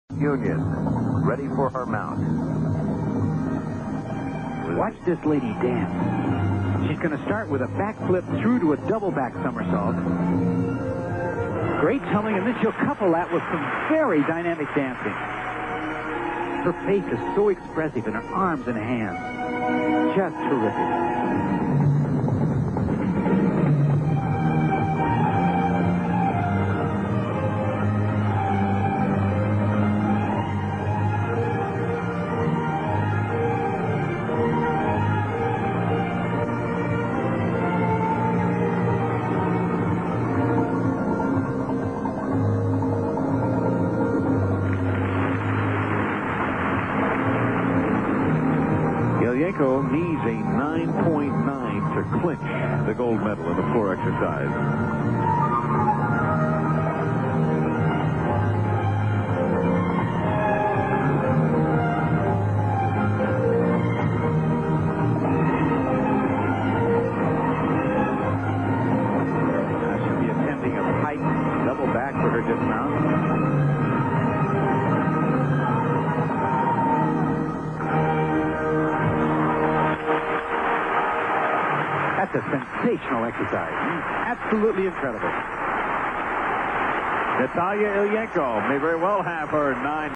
Union, ready for her mount. Watch this lady dance. She's going to start with a backflip through to a double back somersault. Great tumbling, and then she'll couple that with some very dynamic dancing. Her face is so expressive, and her arms and hands. Just terrific. Ilyenko needs a 9.9 to clinch the gold medal in the floor exercise. She'll be attempting a pike double back for her dismount. That's a sensational exercise. Absolutely incredible. Natalia Ilyenko may very well have her 9.